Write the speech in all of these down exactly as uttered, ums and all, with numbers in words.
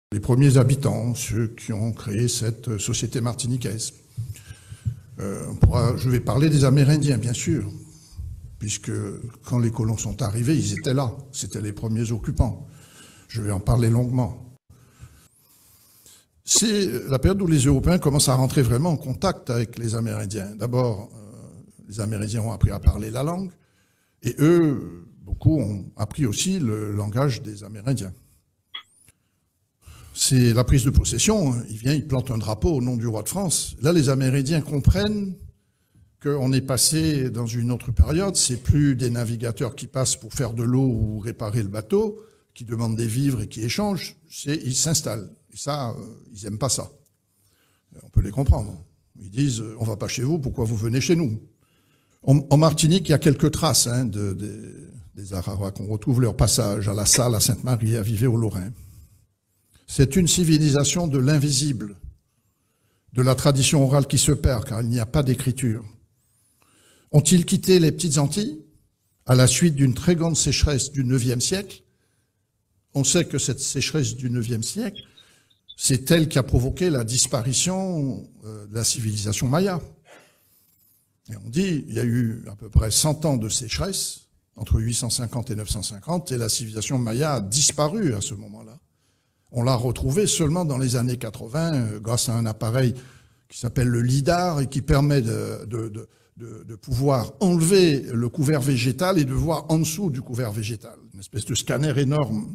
Les premiers habitants, ceux qui ont créé cette société martiniquaise. Euh, on pourra, je vais parler des Amérindiens, bien sûr, puisque quand les colons sont arrivés, ils étaient là. C'était les premiers occupants. Je vais en parler longuement. C'est la période où les Européens commencent à rentrer vraiment en contact avec les Amérindiens. D'abord, euh, les Amérindiens ont appris à parler la langue, et eux, beaucoup ont appris aussi le langage des Amérindiens. C'est la prise de possession, il vient, il plante un drapeau au nom du roi de France. Là, les Amérindiens comprennent qu'on est passé dans une autre période, c'est plus des navigateurs qui passent pour faire de l'eau ou réparer le bateau, qui demandent des vivres et qui échangent, c'est ils s'installent. Et ça, ils n'aiment pas ça. On peut les comprendre. Ils disent, on ne va pas chez vous, pourquoi vous venez chez nous? En, en Martinique, il y a quelques traces hein, de, de, des Araras, qu'on retrouve leur passage à La Salle, à Sainte-Marie, à Vivet, au Lorrain. C'est une civilisation de l'invisible, de la tradition orale qui se perd, car il n'y a pas d'écriture. Ont-ils quitté les petites Antilles à la suite d'une très grande sécheresse du neuvième siècle? On sait que cette sécheresse du neuvième siècle, c'est elle qui a provoqué la disparition de la civilisation maya. Et on dit qu'il y a eu à peu près cent ans de sécheresse, entre huit cent cinquante et neuf cent cinquante, et la civilisation maya a disparu à ce moment-là. On l'a retrouvé seulement dans les années quatre-vingt, euh, grâce à un appareil qui s'appelle le lidar et qui permet de, de, de, de, de pouvoir enlever le couvert végétal et de voir en dessous du couvert végétal. Une espèce de scanner énorme.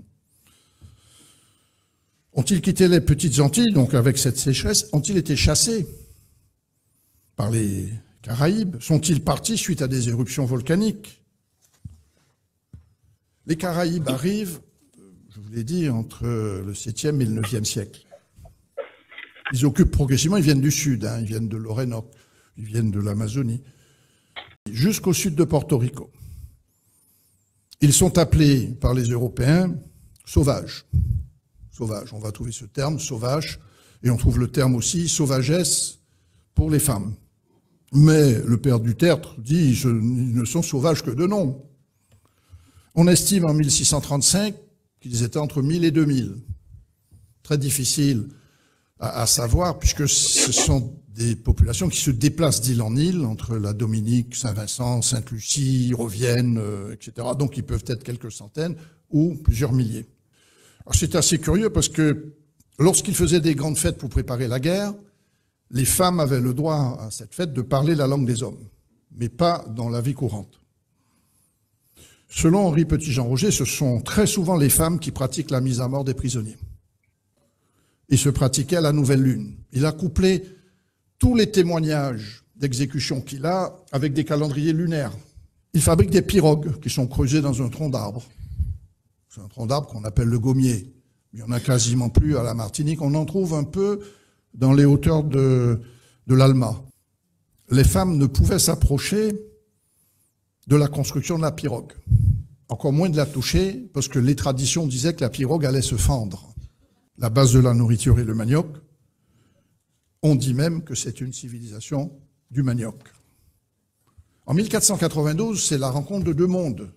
Ont-ils quitté les petites Antilles, donc avec cette sécheresse? Ont-ils été chassés par les Caraïbes? Sont-ils partis suite à des éruptions volcaniques? Les Caraïbes arrivent, je vous l'ai dit, entre le septième et le neuvième siècle. Ils occupent progressivement, ils viennent du sud, hein, ils viennent de l'Orénoque, ils viennent de l'Amazonie, jusqu'au sud de Porto Rico. Ils sont appelés par les Européens sauvages. Sauvages, on va trouver ce terme, sauvage, et on trouve le terme aussi sauvagesse pour les femmes. Mais le père du tertre dit ils ne sont sauvages que de nom. On estime en mille six cent trente-cinq qu'ils étaient entre mille et deux mille. Très difficile à, à savoir, puisque ce sont des populations qui se déplacent d'île en île, entre la Dominique, Saint-Vincent, Sainte-Lucie, reviennent, euh, et cetera. Donc ils peuvent être quelques centaines ou plusieurs milliers. C'est assez curieux parce que lorsqu'ils faisaient des grandes fêtes pour préparer la guerre, les femmes avaient le droit à cette fête de parler la langue des hommes, mais pas dans la vie courante. Selon Henri Petit-Jean-Roger, ce sont très souvent les femmes qui pratiquent la mise à mort des prisonniers. Il se pratiquait à la nouvelle lune. Il a couplé tous les témoignages d'exécution qu'il a avec des calendriers lunaires. Il fabrique des pirogues qui sont creusées dans un tronc d'arbre. C'est un tronc d'arbre qu'on appelle le gommier. Il n'y en a quasiment plus à la Martinique. On en trouve un peu dans les hauteurs de, de l'Alma. Les femmes ne pouvaient s'approcher de la construction de la pirogue. Encore moins de la toucher, parce que les traditions disaient que la pirogue allait se fendre. La base de la nourriture est le manioc. On dit même que c'est une civilisation du manioc. En mille quatre cent quatre-vingt-douze, c'est la rencontre de deux mondes.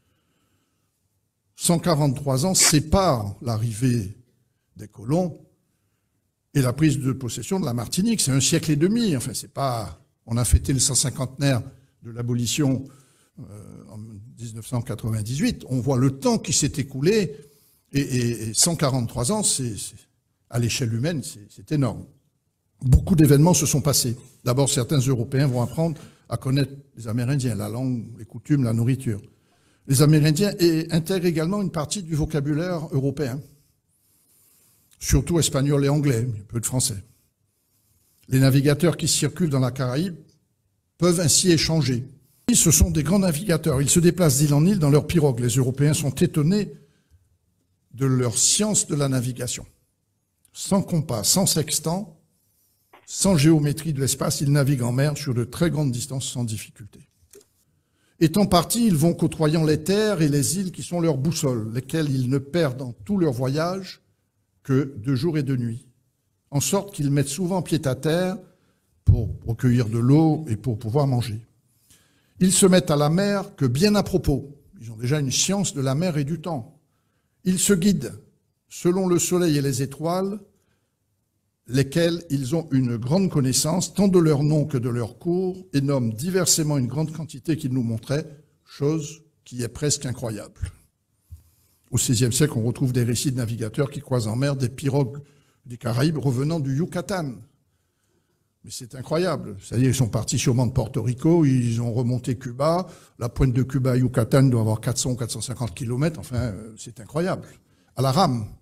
cent quarante-trois ans séparent l'arrivée des colons et la prise de possession de la Martinique. C'est un siècle et demi. Enfin, c'est pas. On a fêté le cent cinquantenaire de l'abolition euh, en mille neuf cent quatre-vingt-dix-huit. On voit le temps qui s'est écoulé et, et, et cent quarante-trois ans, c'est, c'est, à l'échelle humaine, c'est, c'est énorme. Beaucoup d'événements se sont passés. D'abord, certains Européens vont apprendre à connaître les Amérindiens, la langue, les coutumes, la nourriture. Les Amérindiens intègrent également une partie du vocabulaire européen, surtout espagnol et anglais, un peu de français. Les navigateurs qui circulent dans la Caraïbe peuvent ainsi échanger. Ce sont des grands navigateurs, ils se déplacent d'île en île dans leurs pirogues. Les Européens sont étonnés de leur science de la navigation. Sans compas, sans sextant, sans géométrie de l'espace, ils naviguent en mer sur de très grandes distances sans difficulté. Étant partis, ils vont côtoyant les terres et les îles qui sont leurs boussoles, lesquelles ils ne perdent dans tout leur voyage que de jour et de nuit, en sorte qu'ils mettent souvent pied à terre pour recueillir de l'eau et pour pouvoir manger. Ils se mettent à la mer que bien à propos. Ils ont déjà une science de la mer et du temps. Ils se guident selon le soleil et les étoiles, lesquels ils ont une grande connaissance, tant de leur nom que de leur cours, et nomment diversement une grande quantité qu'ils nous montraient, chose qui est presque incroyable. Au seizième siècle, on retrouve des récits de navigateurs qui croisent en mer des pirogues des Caraïbes revenant du Yucatan. Mais c'est incroyable. C'est-à-dire, ils sont partis sûrement de Porto Rico, ils ont remonté Cuba, la pointe de Cuba à Yucatan doit avoir quatre cents ou quatre cent cinquante kilomètres, enfin, c'est incroyable. À la rame.